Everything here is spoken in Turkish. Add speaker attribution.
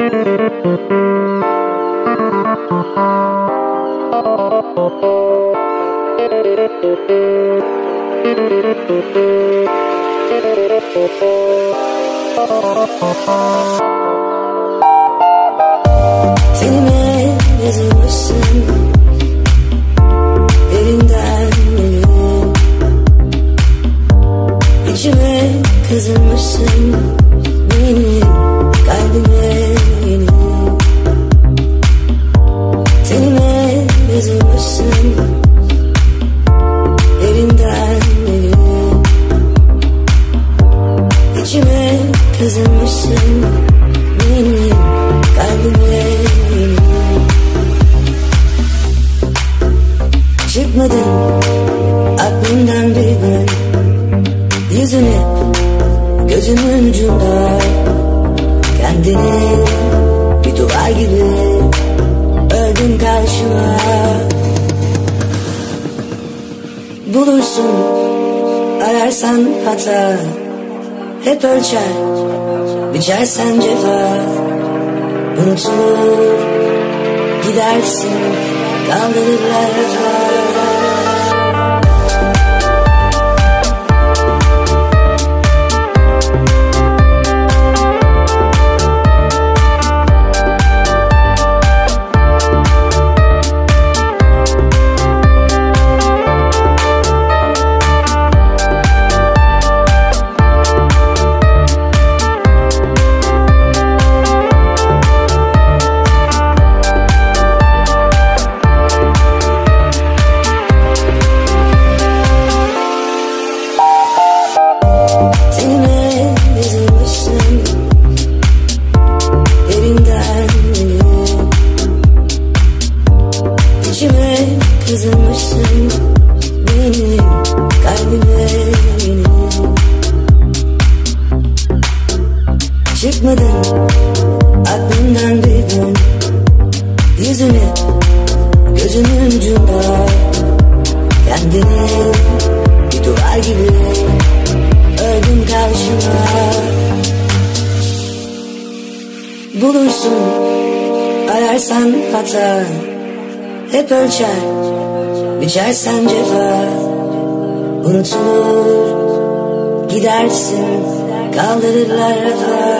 Speaker 1: Tenime yazılmışsın, derinden benim. İçime kazınmışsın, benim kalbime yeni. Tenime yazılmışsın, derinden benim. İçime kazınmışsın, benim kalbime yeni. Çıkmadın aklımdan bir gün, yüzün hep gözümün ucunda. Kendini bir duvar gibi ördün karşıma. Bulursun ararsan hata, hep ölçer biçersen cefa. Unutulur gidersin, kaldırırlar rafa. İçime kazınmışsın, benim kalbime yeni. Çıkmadın aklımdan bir gün, yüzün hep gözümün ucunda. Kendini bir duvar gibi ördün karşıma. Bulursun ararsan hata, hep ölçer biçersen cefa. Unutulur gidersin, kaldırırlar rafa.